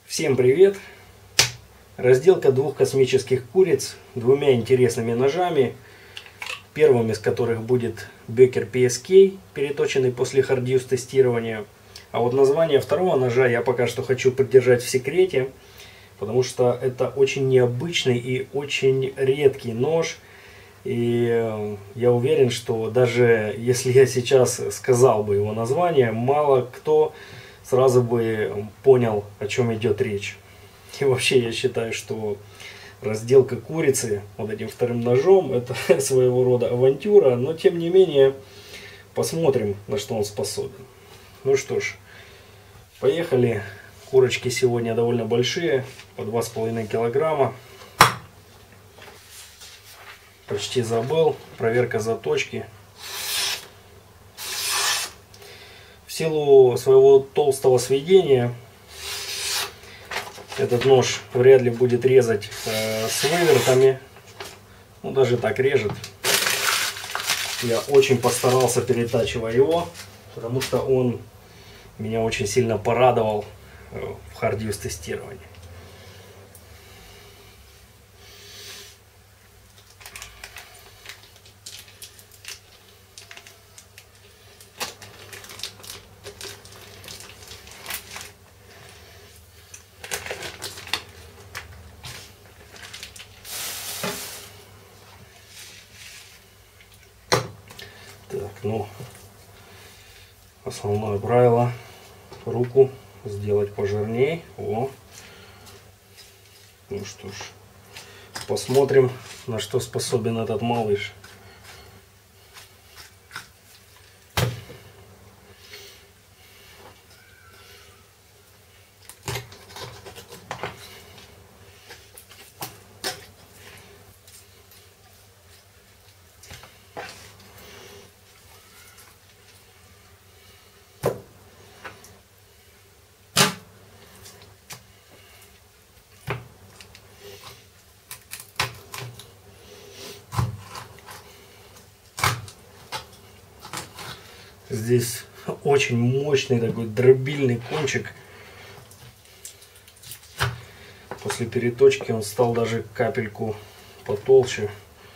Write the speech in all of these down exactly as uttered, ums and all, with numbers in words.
Всем привет! Разделка двух космических куриц двумя интересными ножами. Первым из которых будет Беккер пи эс кей, переточенный после hard use тестирования. А вот название второго ножа я пока что хочу придержать в секрете, потому что это очень необычный и очень редкий нож. И я уверен, что даже если я сейчас сказал бы его название, мало кто сразу бы понял, о чем идет речь. И вообще я считаю, что разделка курицы вот этим вторым ножом — это своего рода авантюра, но тем не менее посмотрим, на что он способен. Ну что ж, поехали. Курочки сегодня довольно большие, по два с половиной килограмма. Почти забыл, проверка заточки. В силу своего толстого сведения этот нож вряд ли будет резать э, с вывертами. Ну, даже так режет. Я очень постарался, перетачивая его, потому что он меня очень сильно порадовал э, в hard use тестировании. Так, ну, основное правило: руку сделать пожирней. О. Ну что ж, посмотрим, на что способен этот малыш. Здесь очень мощный такой дробильный кончик. После переточки он стал даже капельку потолще.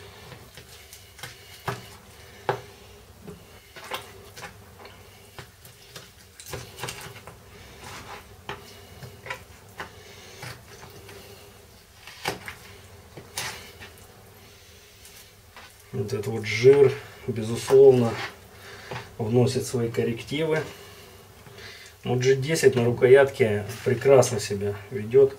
Вот этот вот жир, безусловно, вносит свои коррективы. Но джи десять на рукоятке прекрасно себя ведет.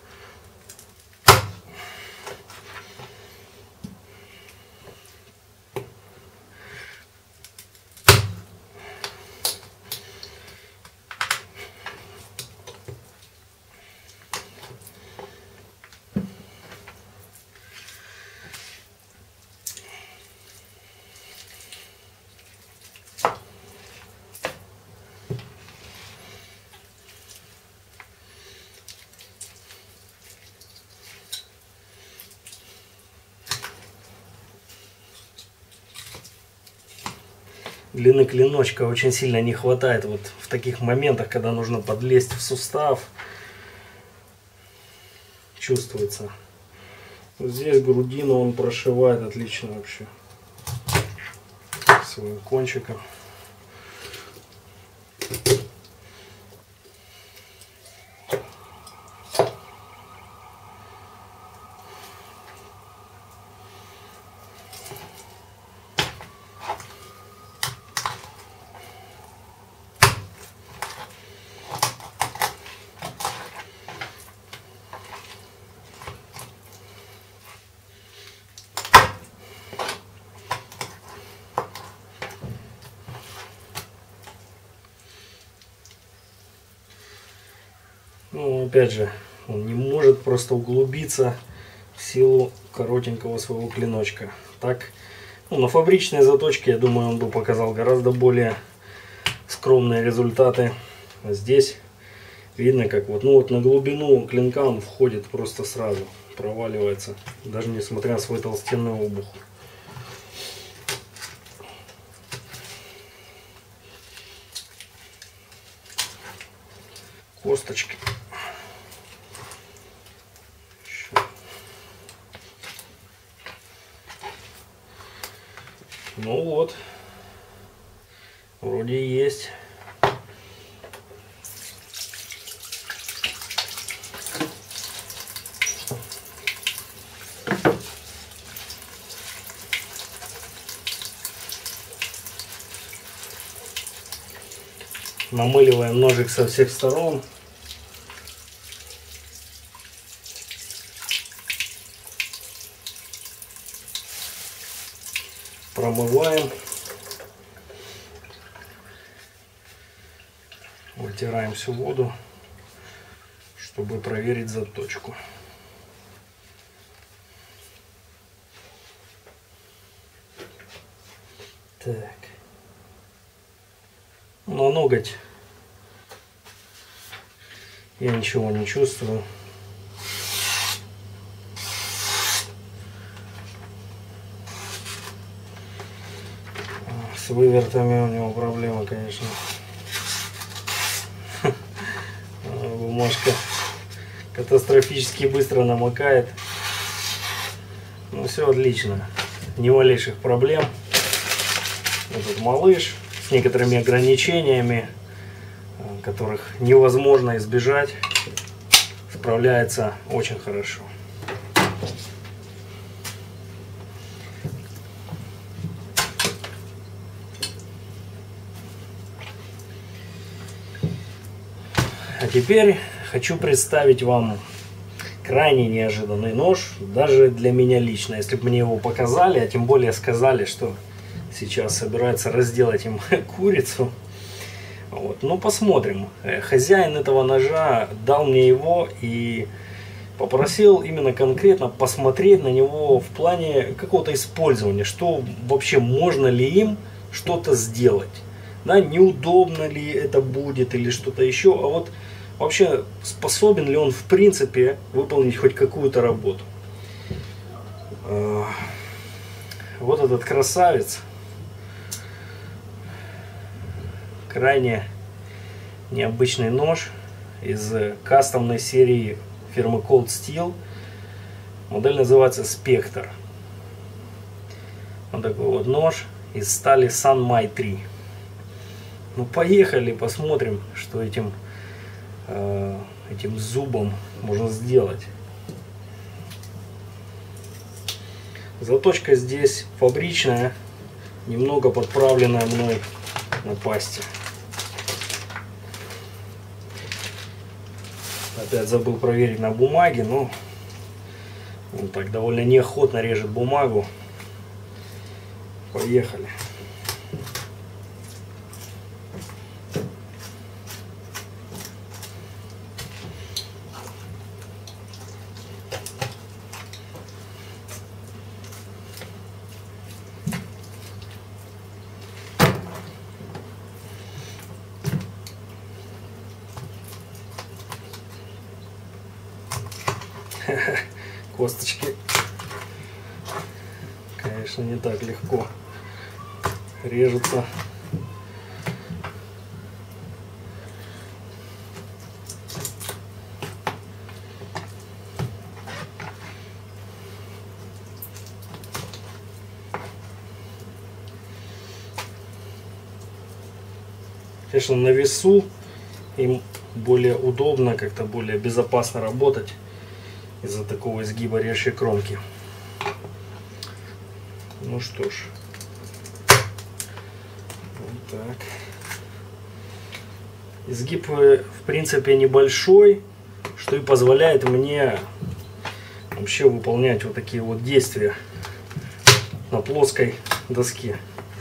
Длины клиночка очень сильно не хватает вот в таких моментах, когда нужно подлезть в сустав. Чувствуется. Вот здесь грудину он прошивает отлично вообще своим кончиком. Ну, опять же, он не может просто углубиться в силу коротенького своего клиночка. Так, ну, на фабричной заточке, я думаю, он бы показал гораздо более скромные результаты. А здесь видно, как вот, ну вот на глубину клинка он входит просто сразу, проваливается, даже несмотря на свой толстенный обух. Косточки. Ну вот, вроде есть. Намыливаем ножик со всех сторон. Промываем. Вытираем всю воду, чтобы проверить заточку. Так. На ноготь я ничего не чувствую. С вывертами у него проблема, конечно. Бумажка катастрофически быстро намокает. Ну все отлично, ни малейших проблем. Этот малыш с некоторыми ограничениями, которых невозможно избежать, справляется очень хорошо. А теперь хочу представить вам крайне неожиданный нож, даже для меня лично. Если бы мне его показали, а тем более сказали, что сейчас собираются разделать им курицу. Вот. Ну, посмотрим. Хозяин этого ножа дал мне его и попросил именно конкретно посмотреть на него в плане какого-то использования, что вообще можно ли им что-то сделать. Да, неудобно ли это будет или что-то еще, а вот вообще способен ли он в принципе выполнить хоть какую-то работу. Вот этот красавец. Крайне необычный нож из кастомной серии фирмы Cold Steel. Модель называется Spectre. Вот такой вот нож из стали Sanmai три. Ну поехали, посмотрим, что этим, э, этим зубом можно сделать. Заточка здесь фабричная, немного подправленная мной на пасте. Опять забыл проверить на бумаге, но он так довольно неохотно режет бумагу. Поехали. Косточки, конечно, не так легко режутся. Конечно, на весу им более удобно, как-то более безопасно работать из-за такого изгиба режущей кромки. Ну что ж, вот так. Изгиб в принципе небольшой, что и позволяет мне вообще выполнять вот такие вот действия на плоской доске.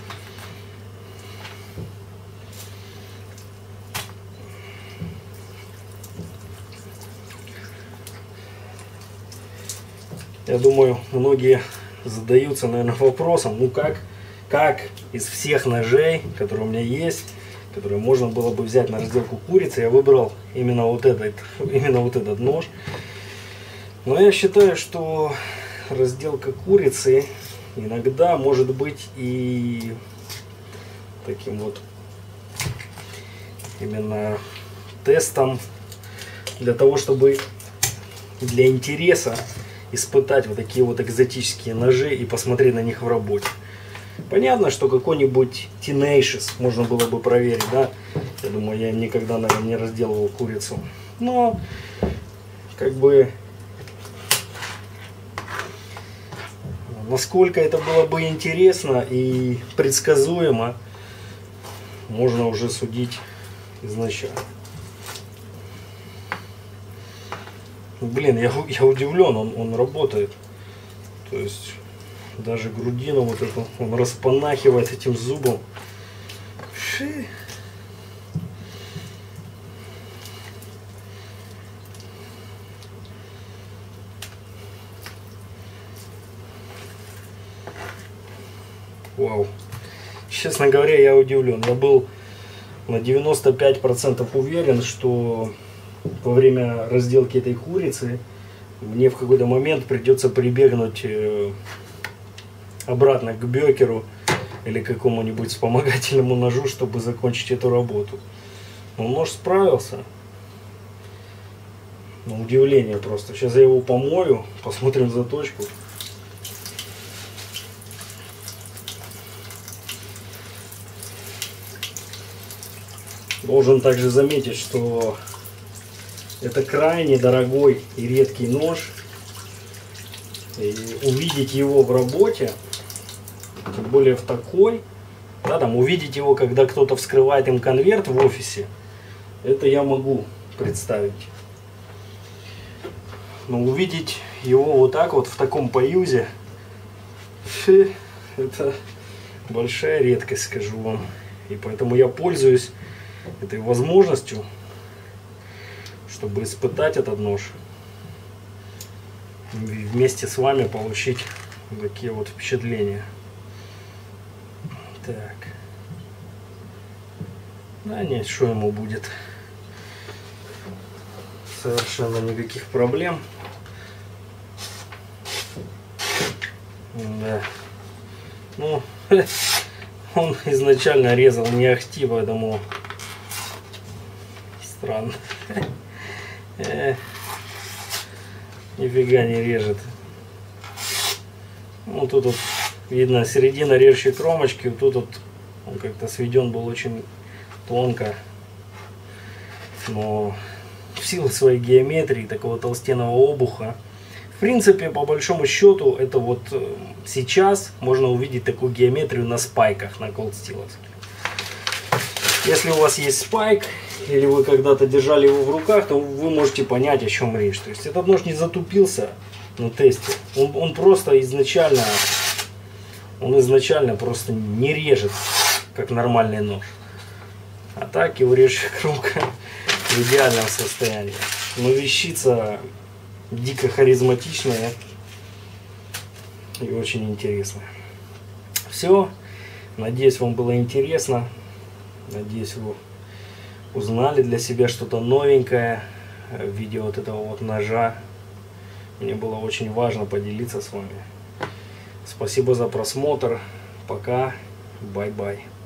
Я думаю, многие задаются, наверное, вопросом, ну как, как из всех ножей, которые у меня есть, которые можно было бы взять на разделку курицы, я выбрал именно вот этот, именно вот этот нож. Но я считаю, что разделка курицы иногда может быть и таким вот именно тестом для того, чтобы для интереса испытать вот такие вот экзотические ножи и посмотреть на них в работе. Понятно, что какой-нибудь Tenacious можно было бы проверить, да. Я думаю, я никогда, наверное, не разделывал курицу. Но, как бы, насколько это было бы интересно и предсказуемо, можно уже судить изначально. Блин, я, я удивлен, он, он работает. То есть даже грудину вот эту он распанахивает этим зубом. Ши. Вау. Честно говоря, я удивлен. Я был на девяносто пять процентов уверен, что во время разделки этой курицы мне в какой-то момент придется прибегнуть обратно к бёкеру или какому-нибудь вспомогательному ножу, чтобы закончить эту работу. Но нож справился. На удивление просто. Сейчас я его помою, посмотрим заточку. Должен также заметить, что это крайне дорогой и редкий нож. И увидеть его в работе, тем более в такой, да, там увидеть его, когда кто-то вскрывает им конверт в офисе, это я могу представить. Но увидеть его вот так вот в таком поюзе, это большая редкость, скажу вам. И поэтому я пользуюсь этой возможностью, чтобы испытать этот нож и вместе с вами получить такие вот впечатления. Так. Да нет, что ему будет? Совершенно никаких проблем. Да. Ну, он изначально резал не ахти, поэтому странно. Нифига не режет. Ну тут вот видно середина режущей кромочки, тут вот он как-то сведен был очень тонко, но в силу своей геометрии, такого толстенного обуха, в принципе, по большому счету, это вот сейчас можно увидеть такую геометрию на спайках, на Cold Steel. Если у вас есть спайк, или вы когда-то держали его в руках, то вы можете понять, о чем речь. То есть этот нож не затупился на тесте. Он, он просто изначально, он изначально просто не режет, как нормальный нож. А так его режет кромка в идеальном состоянии. Но вещица дико харизматичная и очень интересная. Все. Надеюсь, вам было интересно. Надеюсь, вы узнали для себя что-то новенькое в виде вот этого вот ножа. Мне было очень важно поделиться с вами. Спасибо за просмотр. Пока. Бай-бай.